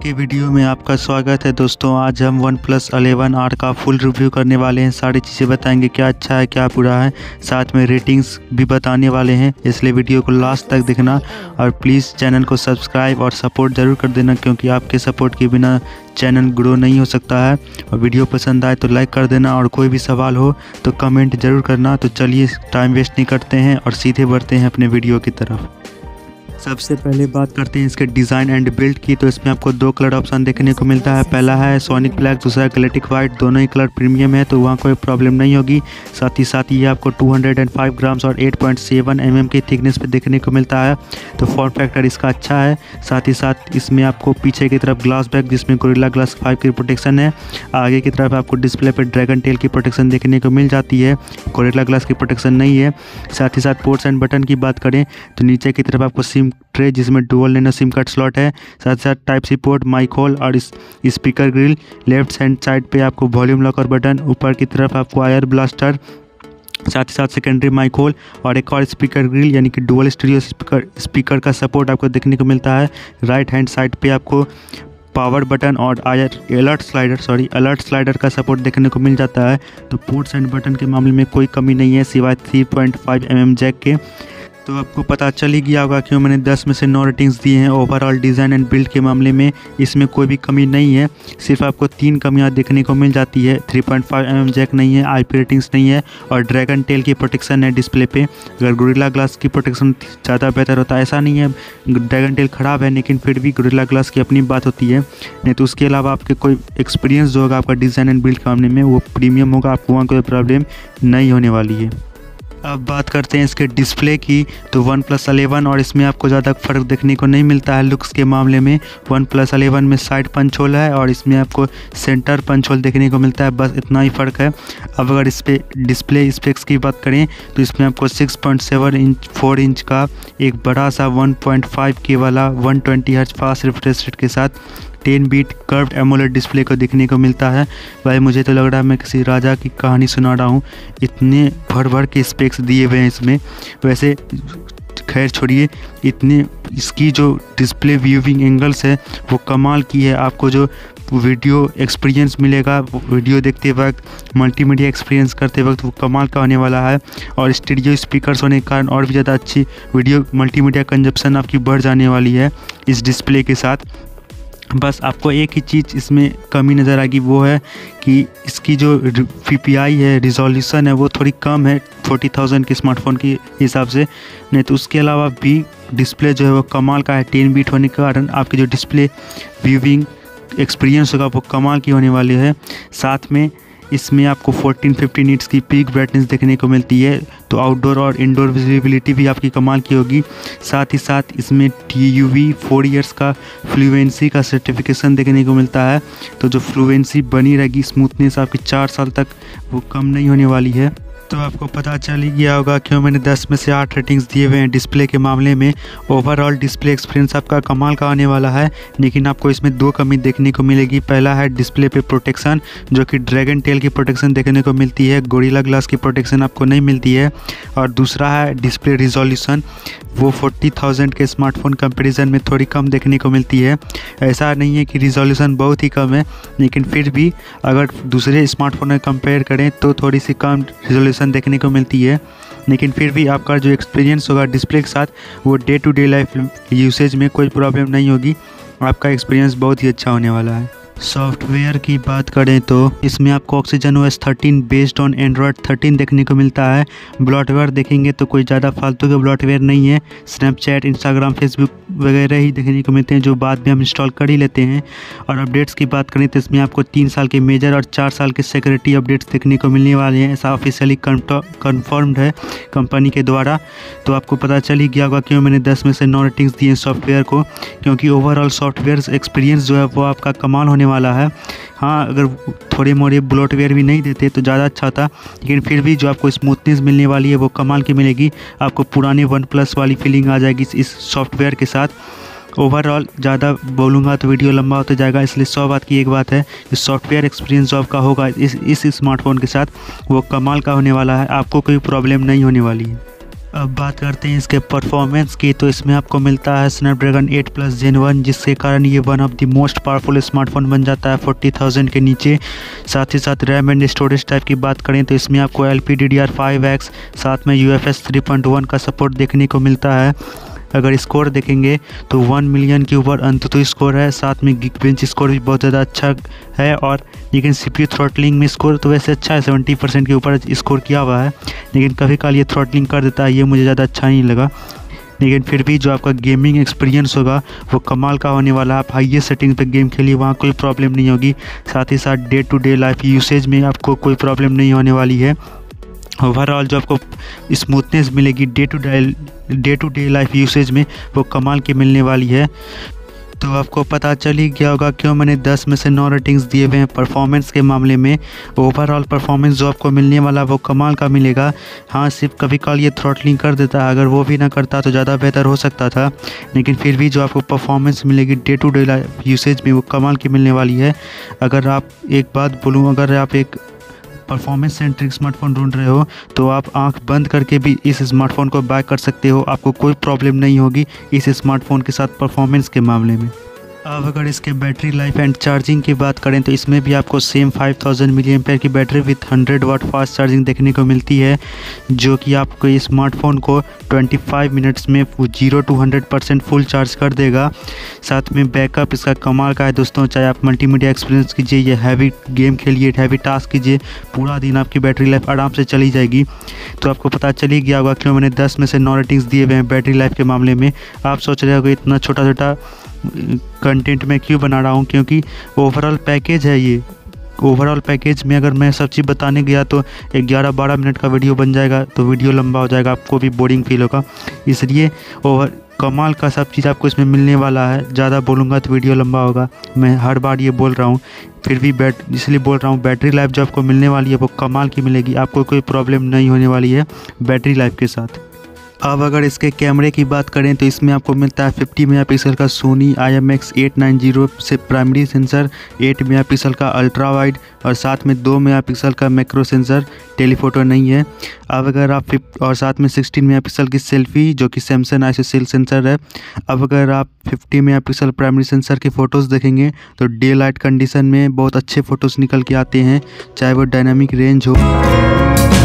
के वीडियो में आपका स्वागत है दोस्तों। आज हम OnePlus 11R का फुल रिव्यू करने वाले हैं। सारी चीज़ें बताएंगे, क्या अच्छा है क्या बुरा है, साथ में रेटिंग्स भी बताने वाले हैं। इसलिए वीडियो को लास्ट तक देखना और प्लीज़ चैनल को सब्सक्राइब और सपोर्ट ज़रूर कर देना, क्योंकि आपके सपोर्ट के बिना चैनल ग्रो नहीं हो सकता है। और वीडियो पसंद आए तो लाइक कर देना और कोई भी सवाल हो तो कमेंट ज़रूर करना। तो चलिए टाइम वेस्ट नहीं करते हैं और सीधे बढ़ते हैं अपने वीडियो की तरफ। सबसे पहले बात करते हैं इसके डिज़ाइन एंड बिल्ड की। तो इसमें आपको दो कलर ऑप्शन देखने को मिलता है। पहला है सोनिक ब्लैक, दूसरा गैलेक्टिक वाइट। दोनों ही कलर प्रीमियम है तो वहाँ कोई प्रॉब्लम नहीं होगी। साथ ही साथ ये आपको 205 ग्राम्स और 8.7 mm की थिकनेस पे देखने को मिलता है। तो फॉर्म फैक्टर इसका अच्छा है। साथ ही साथ इसमें आपको पीछे की तरफ ग्लास बैक, जिसमें गोरिल्ला ग्लास 5 की प्रोटेक्शन है। आगे की तरफ आपको डिस्प्ले पर ड्रैगन टेल की प्रोटेक्शन देखने को मिल जाती है, गोरिल्ला ग्लास की प्रोटेक्शन नहीं है। साथ ही साथ पोर्ट्स एंड बटन की बात करें तो नीचे की तरफ आपको सिम ट्रे, जिसमें dual nano SIM card slot है। साथ ही साथ type C port, mic hole और इस speaker grill. Left hand side पे आपको वॉल्यूम लॉकर बटन, ऊपर की तरफ आपको आयर ब्लास्टर, साथ ही साथ सेकेंडरी माइक होल और एक और स्पीकर ग्रिल यानी कि डुअल स्टीरियो स्पीकर का सपोर्ट आपको देखने को मिलता है। राइट हैंड साइड पे आपको पावर बटन और अलर्ट स्लाइडर का सपोर्ट देखने को मिल जाता है। तो पोर्ट्स एंड बटन के मामले में कोई कमी नहीं है सिवाय 3.5 mm जैक के। तो आपको पता चल ही गया होगा क्यों मैंने 10 में से 9 रेटिंग्स दिए हैं। ओवरऑल डिज़ाइन एंड बिल्ड के मामले में इसमें कोई भी कमी नहीं है। सिर्फ आपको 3 कमियां देखने को मिल जाती है। 3.5 mm जैक नहीं है, IP रेटिंग्स नहीं है और ड्रैगन टेल की प्रोटेक्शन है डिस्प्ले पे। अगर गोरिल्ला ग्लास की प्रोटेक्शन ज़्यादा बेहतर होता है, ऐसा नहीं है ड्रैगन टेल ख़राब है, लेकिन फिर भी गोरिल्ला ग्लास की अपनी बात होती है। नहीं तो उसके अलावा आपके कोई एक्सपीरियंस जो होगा आपका डिज़ाइन एंड बिल्ड के मामले में वो प्रीमियम होगा, आपको वहाँ कोई प्रॉब्लम नहीं होने वाली है। अब बात करते हैं इसके डिस्प्ले की। तो OnePlus 11 और इसमें आपको ज़्यादा फ़र्क देखने को नहीं मिलता है लुक्स के मामले में। OnePlus 11 में साइड पंच होल है और इसमें आपको सेंटर पंच होल देखने को मिलता है, बस इतना ही फ़र्क है। अब अगर इस पर डिस्प्ले स्पेक्स की बात करें तो इसमें आपको 6.7 इंच 4 इंच का एक बड़ा सा 1.5K वाला 120 Hz फास्ट रिफ्रेश रेट के साथ 10 बीट कर्व्ड एमोलेड डिस्प्ले को देखने को मिलता है। भाई मुझे तो लग रहा है मैं किसी राजा की कहानी सुना रहा हूँ, इतने भर के स्पेक्स दिए हुए हैं इसमें। वैसे खैर छोड़िए, इतने इसकी जो डिस्प्ले व्यूइंग एंगल्स है वो कमाल की है। आपको जो वीडियो एक्सपीरियंस मिलेगा वीडियो देखते वक्त, मल्टीमीडिया एक्सपीरियंस करते वक्त, वो कमाल का होने वाला है। और स्टीरियो स्पीकर्स होने के कारण और भी ज़्यादा अच्छी वीडियो मल्टीमीडिया कंजप्शन आपकी बढ़ जाने वाली है इस डिस्प्ले के साथ। बस आपको एक ही चीज़ इसमें कमी नज़र आएगी, वो है कि इसकी जो PPI है, रिजोल्यूशन है, वो थोड़ी कम है 40,000 के स्मार्टफोन के हिसाब से। नहीं तो उसके अलावा भी डिस्प्ले जो है वो कमाल का है। 10 बीट होने के कारण आपकी जो डिस्प्ले व्यूइंग एक्सपीरियंस होगा वो कमाल की होने वाली है। साथ में इसमें आपको 1450 नीट्स की पीक ब्राइटनेस देखने को मिलती है। तो आउटडोर और इंडोर विजिबिलिटी भी आपकी कमाल की होगी। साथ ही साथ इसमें TUV 4 इयर्स का फ्लुएंसी का सर्टिफिकेशन देखने को मिलता है। तो जो फ्लुएंसी बनी रहेगी, स्मूथनेस आपकी 4 साल तक वो कम नहीं होने वाली है। तो आपको पता चल ही गया होगा क्यों मैंने 10 में से 8 रेटिंग्स दिए हुए हैं डिस्प्ले के मामले में। ओवरऑल डिस्प्ले एक्सपीरियंस आपका कमाल का आने वाला है, लेकिन आपको इसमें 2 कमी देखने को मिलेगी। पहला है डिस्प्ले पे प्रोटेक्शन, जो कि ड्रैगन टेल की प्रोटेक्शन देखने को मिलती है, गोरिल्ला ग्लास की प्रोटेक्शन आपको नहीं मिलती है। और दूसरा है डिस्प्ले रिजोल्यूशन, वो 40,000 के स्मार्टफोन कंपेरिजन में थोड़ी कम देखने को मिलती है। ऐसा नहीं है कि रिजोल्यूशन बहुत ही कम है, लेकिन फिर भी अगर दूसरे स्मार्टफोन में कंपेयर करें तो थोड़ी सी कम रिजोल्यूशन देखने को मिलती है। लेकिन फिर भी आपका जो एक्सपीरियंस होगा डिस्प्ले के साथ वो day to day life usage में कोई प्रॉब्लम नहीं होगी। आपका एक्सपीरियंस बहुत ही अच्छा होने वाला है। सॉफ्टवेयर की बात करें तो इसमें आपको OxygenOS 13 बेस्ड ऑन एंड्रॉयड 13 देखने को मिलता है। ब्लॉटवेयर देखेंगे तो कोई ज़्यादा फालतू के ब्लॉटवेयर नहीं है। स्नैपचैट, इंस्टाग्राम, फेसबुक वगैरह ही देखने को मिलते हैं, जो बाद में हम इंस्टॉल कर ही लेते हैं। और अपडेट्स की बात करें तो इसमें आपको 3 साल के मेजर और 4 साल के सिक्योरिटी अपडेट्स देखने को मिलने वाले हैं। ऐसा ऑफिशियली कन्फर्म्ड है कंपनी के द्वारा। तो आपको पता चल ही गया होगा क्यों मैंने 10 में से 9 रेटिंग्स दिए सॉफ्टवेयर को, क्योंकि ओवरऑल सॉफ्टवेयर एक्सपीरियंस जो है वो आपका कमाल होने वाला है। हाँ, अगर थोड़े मोड़े ब्लॉटवेयर भी नहीं देते तो ज़्यादा अच्छा था, लेकिन फिर भी जो आपको स्मूथनेस मिलने वाली है वो कमाल की मिलेगी। आपको पुरानी OnePlus वाली फीलिंग आ जाएगी इस सॉफ्टवेयर के साथ। ओवरऑल ज़्यादा बोलूँगा तो वीडियो लंबा होता जाएगा, इसलिए 100 बात की एक बात है कि सॉफ्टवेयर एक्सपीरियंस जो आपका होगा इस स्मार्टफोन के साथ वो कमाल का होने वाला है। आपको कोई प्रॉब्लम नहीं होने वाली है। अब बात करते हैं इसके परफॉर्मेंस की। तो इसमें आपको मिलता है स्नैपड्रैगन 8+ Gen 1, जिसके कारण ये one of the most powerful smartphone बन जाता है 40,000 के नीचे। साथ ही साथ रैम एंड स्टोरेज टाइप की बात करें तो इसमें आपको LPDDR5X साथ में UFS 3.1 का सपोर्ट देखने को मिलता है। अगर स्कोर देखेंगे तो 1 मिलियन के ऊपर अंततः स्कोर है। साथ में Geekbench स्कोर भी बहुत ज़्यादा अच्छा है। और लेकिन CPU थ्रॉटलिंग में स्कोर तो वैसे अच्छा है, 70% के ऊपर स्कोर किया हुआ है, लेकिन कभी कभार ये थ्रॉटलिंग कर देता है, ये मुझे ज़्यादा अच्छा नहीं लगा। लेकिन फिर भी जो आपका गेमिंग एक्सपीरियंस होगा वो कमाल का होने वाला है। आप हाईएस्ट सेटिंग पे गेम खेलिए, वहाँ कोई प्रॉब्लम नहीं होगी। साथ ही साथ day to day life usage में आपको कोई प्रॉब्लम नहीं होने वाली है। ओवरऑल जो आपको स्मूथनेस मिलेगी day to day life usage में वो कमाल की मिलने वाली है। तो आपको पता चल ही गया होगा क्यों मैंने 10 में से 9 रेटिंग्स दिए हुए हैं परफॉर्मेंस के मामले में। ओवरऑल परफॉर्मेंस जो आपको मिलने वाला वो कमाल का मिलेगा। हाँ, सिर्फ कभी कभार ये थ्रॉटलिंग कर देता है, अगर वो भी ना करता तो ज़्यादा बेहतर हो सकता था। लेकिन फिर भी जो आपको परफॉर्मेंस मिलेगी day to day life usage में वो कमाल की मिलने वाली है। अगर आप एक बात बोलूँ, अगर आप एक परफॉर्मेंस सेंट्रिक स्मार्टफोन ढूंढ रहे हो तो आप आंख बंद करके भी इस स्मार्टफोन को बाय कर सकते हो। आपको कोई प्रॉब्लम नहीं होगी इस स्मार्टफोन के साथ परफॉर्मेंस के मामले में। अब अगर इसके बैटरी लाइफ एंड चार्जिंग की बात करें तो इसमें भी आपको सेम 5000 mAh की battery with 100 watt fast charging देखने को मिलती है, जो कि आपको इस स्मार्टफोन को 25 मिनट्स में 0 to 100% फुल चार्ज कर देगा। साथ में बैकअप इसका कमाल का है दोस्तों। चाहे आप मल्टीमीडिया एक्सपीरियंस कीजिए या हैवी गेम खेलिए, हैवी टास्क कीजिए, पूरा दिन आपकी बैटरी लाइफ आराम से चली जाएगी। तो आपको पता चल ही गया होगा क्यों मैंने 10 में से 9 रेटिंग्स दिए हुए हैं बैटरी लाइफ के मामले में। आप सोच रहे होंगे इतना छोटा छोटा कंटेंट में क्यों बना रहा हूँ, क्योंकि ओवरऑल पैकेज है ये। ओवरऑल पैकेज में अगर मैं सब चीज़ बताने गया तो 11-12 मिनट का वीडियो बन जाएगा, तो वीडियो लंबा हो जाएगा, आपको भी बोरिंग फील होगा। इसलिए कमाल का सब चीज़ आपको इसमें मिलने वाला है। ज़्यादा बोलूँगा तो वीडियो लंबा होगा, मैं हर बार ये बोल रहा हूँ, फिर भी इसलिए बोल रहा हूँ बैटरी लाइफ जो आपको मिलने वाली है वो कमाल की मिलेगी। आपको कोई प्रॉब्लम नहीं होने वाली है बैटरी लाइफ के साथ। अब अगर इसके कैमरे की बात करें तो इसमें आपको मिलता है 50 मेगापिक्सल का सोनी IMX890 से प्राइमरी सेंसर, 8 मेगापिक्सल का अल्ट्रा वाइड और साथ में 2 मेगापिक्सल का मैक्रो सेंसर, टेलीफोटो नहीं है। अब अगर आप और साथ में 16 मेगापिक्सल की सेल्फी जो कि सैमसंग आइसोसेल सेंसर है। अब अगर आप 50 मेगापिक्सल प्राइमरी सेंसर की फ़ोटोज़ देखेंगे तो डे लाइट कंडीशन में बहुत अच्छे फ़ोटोज़ निकल के आते हैं, चाहे वो डायनामिक रेंज हो।